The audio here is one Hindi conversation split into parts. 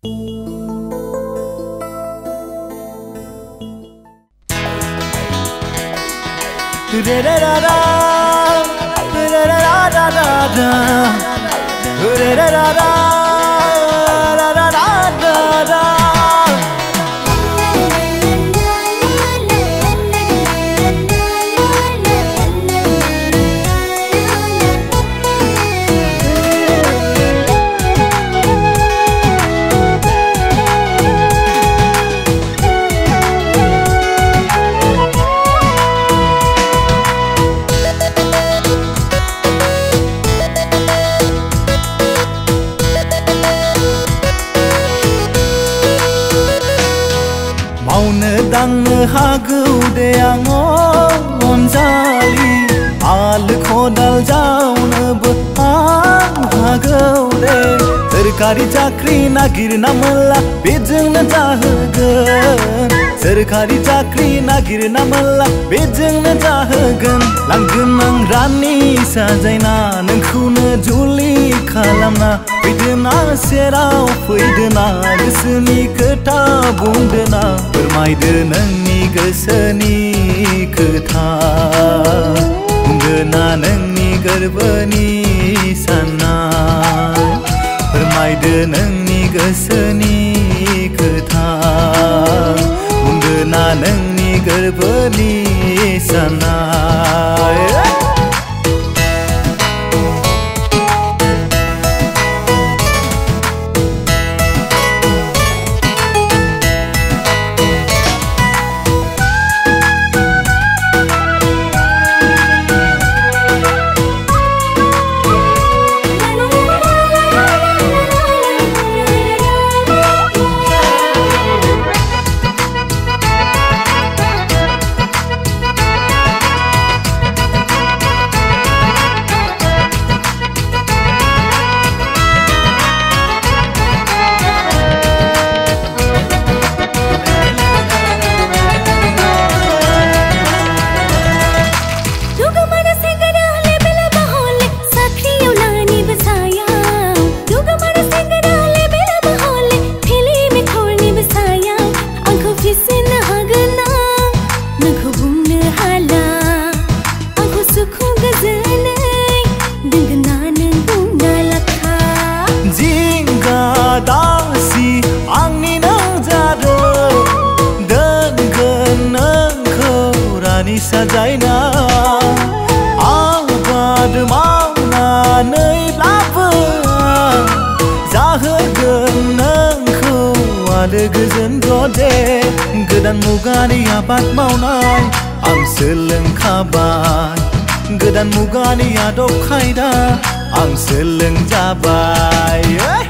दांनो हागौ दे आं अनजालि आल खदाल जावनोबो आं हागौ दे सोरखारि साख्रि नागिरना मोनला बेजोंनो जाहोगोन सोरखारि साख्रि नागिरना मोनला बेजोंनो जाहोगोन लांगोन आं रानि साजायना नोंखौनो जुलि खालामना फैदोना सेराव फैदोना गोसोनि खोथा बुंदोना फोरमायदो नोंनि गोसोनि खोथा बुंदोना नोंनि गोरबोनि साननाय फोरमायदो नोंनि गोसोनि खोथा बुंदोना नोंनि गोरबोनि साननाय साजायना आबाद मावनानैब्लाबो जाहोगोन नोंखौ आलो गोजोन दे गोदान मुगानि आबाद मावनाय आं सोलोंखाबाय गोदान मुगानि आदब खायदा आं सोलोंजाबाय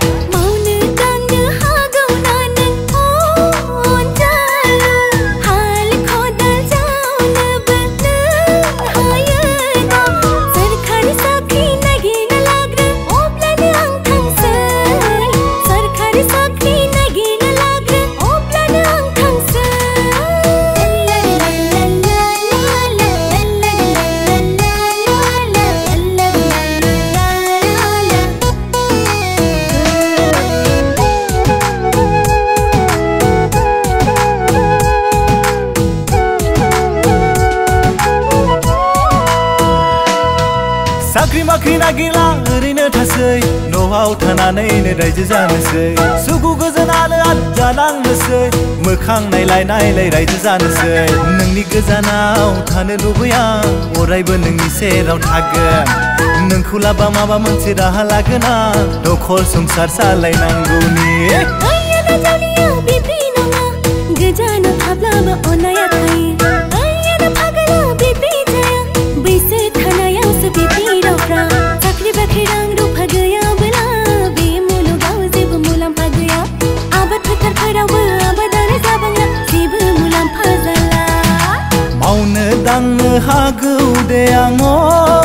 साख्रि बाख्रि नागिरला ओरैनो थासै न'आव थानानैनो रायजो जानोसै सुखु गोजोन आलो आलो जालांनोसै मोखां नायलाय नायलाय रायजो जानोसै नोंनि गोजानाव थानो लुबैया अरायबो नोंनि सेराव थागोन नोंखौ लाबा माबा मोनसे राहा लागोन आं न'खर संसार सालायनांगौनि गोजानाव थाब्लाबो अननाया थायो साख्रि बाख्रि रां रुफा गैयाब्ला बे मुलुगाव जेबो मुलाम्फा गैया आबाद फोथारफोरावबो आबादारि जाबांला जेबो मुलाम्फा जाला मावनो दांनो हागौ दे आं